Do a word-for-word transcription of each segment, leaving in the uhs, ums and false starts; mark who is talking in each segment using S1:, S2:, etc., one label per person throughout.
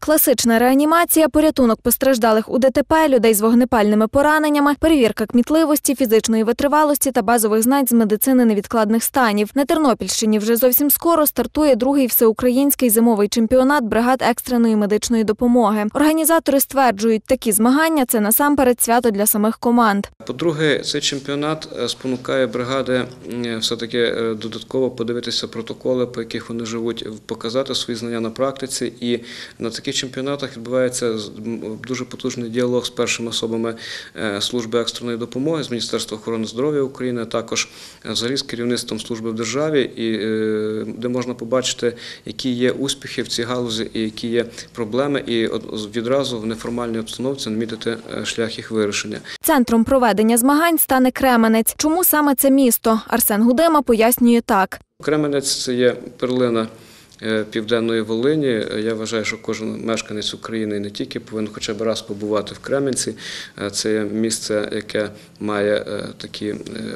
S1: Класична реанімація, порятунок постраждалих у ДТП, людей з вогнепальними пораненнями, перевірка кмітливості, фізичної витривалості та базових знань з медицини невідкладних станів. На Тернопільщині вже зовсім скоро стартує другий всеукраїнський зимовий чемпіонат бригад екстреної медичної допомоги. Організатори стверджують, такі змагання – це насамперед свято для самих команд.
S2: По-друге, цей чемпіонат спонукає бригади все-таки додатково подивитися протоколи, по яких вони живуть, показати свої знання на практиці. І на таких чемпіонатах відбувається дуже потужний діалог з першими особами служби екстреної допомоги, з Міністерства охорони здоров'я України, а також взагалі з керівництвом служби в державі, і де можна побачити, які є успіхи в цій галузі і які є проблеми, і відразу в неформальній обстановці намітити шлях їх вирішення.
S1: Центром проведення змагань стане Кременець. Чому саме це місто? Арсен Гудима пояснює так.
S2: Кременець – це є перлина Південної Волині. Я вважаю, що кожен мешканець України і не тільки повинен хоча б раз побувати в Кременці. Це є місце, яке має такі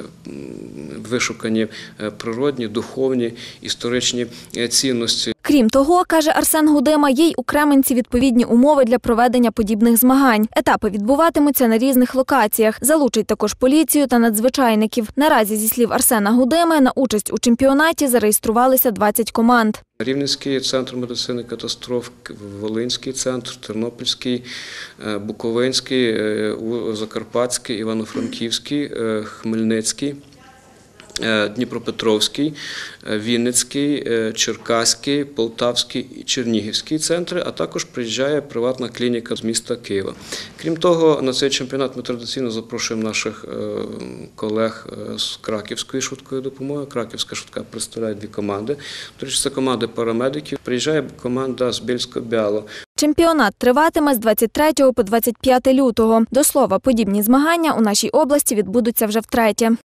S2: вишукані природні, духовні, історичні цінності.
S1: Крім того, каже Арсен Гудима, є й у Кременці відповідні умови для проведення подібних змагань. Етапи відбуватимуться на різних локаціях. Залучать також поліцію та надзвичайників. Наразі, зі слів Арсена Гудими, на участь у чемпіонаті зареєструвалися двадцять команд.
S2: Рівненський центр медицини катастроф, Волинський центр, Тернопільський, Буковинський, Закарпатський, Івано-Франківський, Хмельницький, Дніпропетровський, Вінницький, Черкаський, Полтавський і Чернігівський центри, а також приїжджає приватна клініка з міста Києва. Крім того, на цей чемпіонат ми традиційно запрошуємо наших колег з Краківської швидкої допомоги. Краківська швидка представляє дві команди. До речі, це команди парамедиків. Приїжджає команда з Бєльсько-Бялу.
S1: Чемпіонат триватиме з двадцять третього по двадцять п'яте лютого. До слова, подібні змагання у нашій області відбудуться вже втретє.